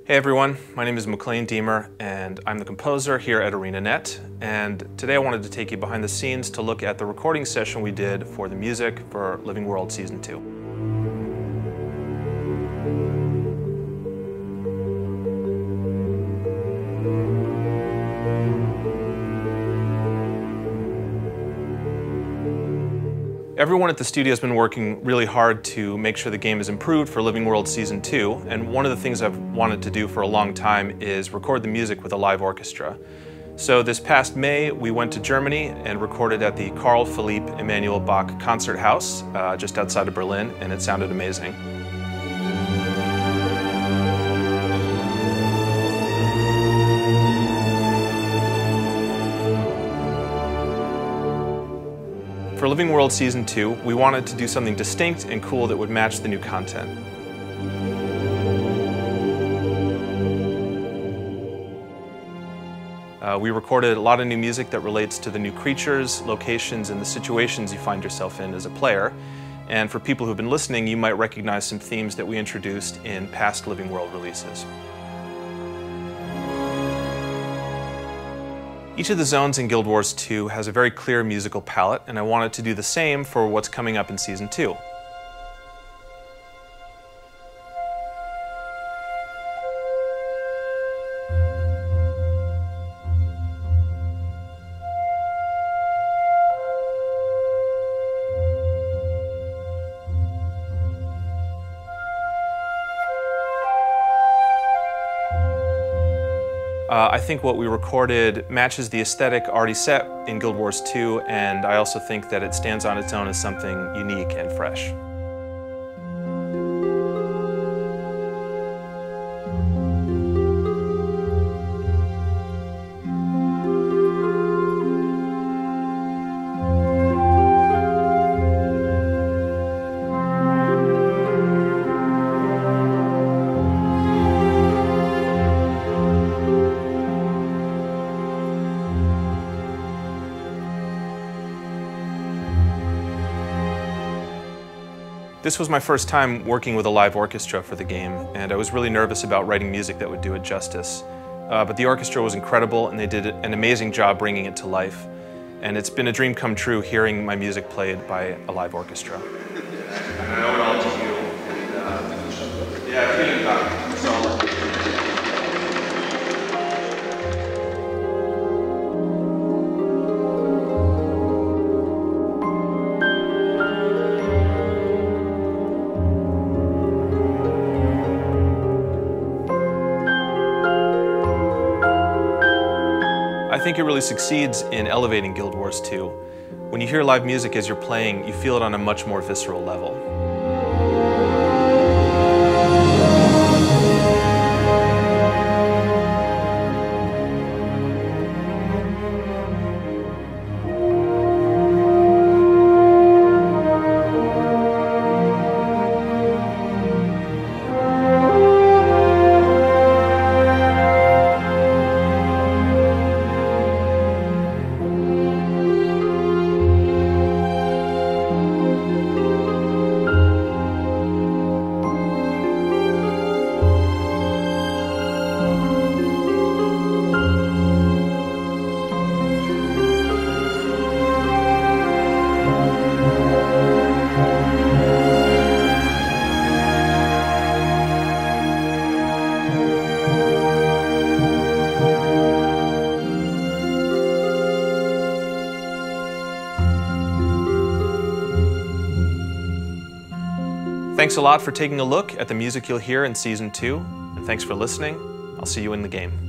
Hey everyone, my name is McLean Deemer and I'm the composer here at ArenaNet, and today I wanted to take you behind the scenes to look at the recording session we did for the music for Living World Season 2. Everyone at the studio has been working really hard to make sure the game is improved for Living World Season 2, and one of the things I've wanted to do for a long time is record the music with a live orchestra. So this past May, we went to Germany and recorded at the Carl Philipp Emanuel Bach Concert House, just outside of Berlin, and it sounded amazing. For Living World Season 2, we wanted to do something distinct and cool that would match the new content. We recorded a lot of new music that relates to the new creatures, locations, and the situations you find yourself in as a player. And for people who've been listening, you might recognize some themes that we introduced in past Living World releases. Each of the zones in Guild Wars 2 has a very clear musical palette, and I wanted to do the same for what's coming up in Season 2. I think what we recorded matches the aesthetic already set in Guild Wars 2, and I also think that it stands on its own as something unique and fresh. This was my first time working with a live orchestra for the game, and I was really nervous about writing music that would do it justice. But the orchestra was incredible, and they did an amazing job bringing it to life. And it's been a dream come true hearing my music played by a live orchestra. I owe it all to you. And, yeah, feeling back. So. I think it really succeeds in elevating Guild Wars 2. When you hear live music as you're playing, you feel it on a much more visceral level. Thanks a lot for taking a look at the music you'll hear in Season 2, and thanks for listening. I'll see you in the game.